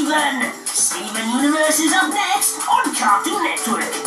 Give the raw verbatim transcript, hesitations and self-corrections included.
Steven! Steven Universe is up next on Cartoon Network.